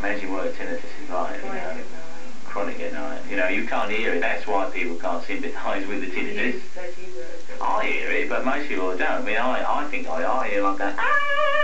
Imagine what a tinnitus is like, you know, chronic at night. You know, you can't hear it. That's why people can't sympathise with the tinnitus. I hear it, but most people don't. I mean, I think I hear like that.